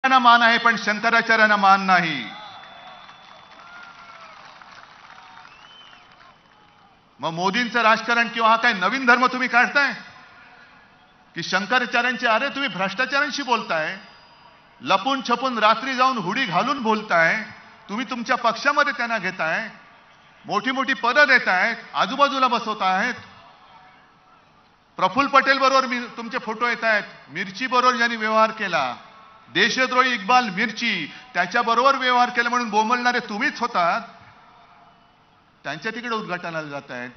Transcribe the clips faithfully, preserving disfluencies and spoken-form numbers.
ना मान आहे पण शंकराचार्यांना मान नाही। मग मोदींचं राजकारण किंवा हा काय नवीन धर्म तुम्ही काढताय की शंकराचार्यांचे? अरे तुम्ही भ्रष्टाचारांशी बोलताय, लपून छपून रात्री जाऊन हुडी घालून बोलताय, तुम्ही तुमच्या पक्षामध्ये त्यांना घेताय, मोठी मोठी पदं देतायत, आजूबाजूला बसवतायत। प्रफुल्ल पटेल बरोबर मी तुमचे फोटो येत आहेत, मिरची बरोबर ज्यांनी व्यवहार केला, देशद्रोही इक्बाल मिर्ची त्याच्याबरोबर व्यवहार केला म्हणून बोंबलणारे तुम्हीच होतात, त्यांच्या तिकडे उद्घाटनाला जात आहेत।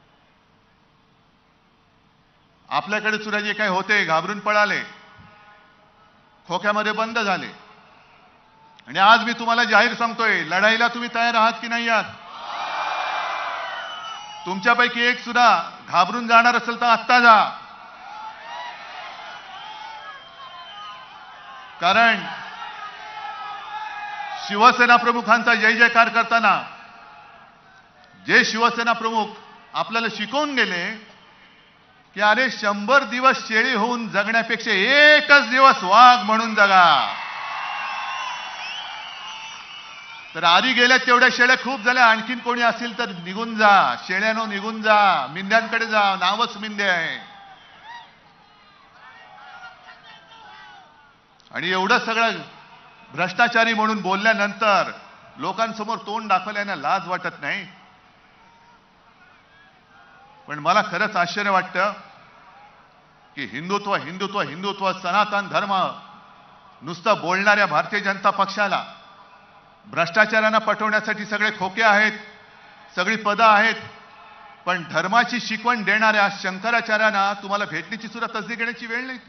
आपल्याकडे सुद्धा जे काही होते घाबरून पळाले, खोक्यामध्ये बंद झाले, आणि आज मी तुम्हाला जाहीर सांगतोय, लढाईला तुम्ही तयार आहात की नाही आहात? तुमच्यापैकी एक सुद्धा घाबरून जाणार असेल तर आत्ता जा, कारण शिवसेना प्रमुखांचा जय जयकार करताना जे शिवसेना प्रमुख आपल्याला शिकवून गेले की अरे शंभर दिवस शेळी होऊन जगण्यापेक्षा एकच दिवस वाघ म्हणून जगा, तर आधी गेल्या तेवढ्या शेळ्या खूप झाल्या, आणखीन कोणी असेल तर निघून जा, शेळ्यानो निघून जा, मिंद्यांकडे जा, नावच मिंदे आहे। आणि एवढं सगळं भ्रष्टाचारी म्हणून बोलल्यानंतर लोकांसमोर तोंड दाखवल्याने लाज वाटत नाही? पण मला खरंच आश्चर्य वाटतं की हिंदुत्व हिंदुत्व हिंदुत्व सनातन धर्म नुसतं बोलणाऱ्या भारतीय जनता पक्षाला भ्रष्टाचारांना पटवण्यासाठी सगळे खोके आहेत, सगळी पदं आहेत, पण धर्माची शिकवण देणाऱ्या शंकराचार्यांना तुम्हाला भेटण्याची सुद्धा तसदी घेण्याची वेळ नाही।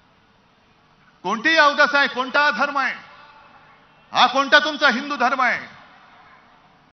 कोणतीही अवदस आहे, कोणता धर्म आहे, हा कोणता तुमचा हिंदू धर्म आहे?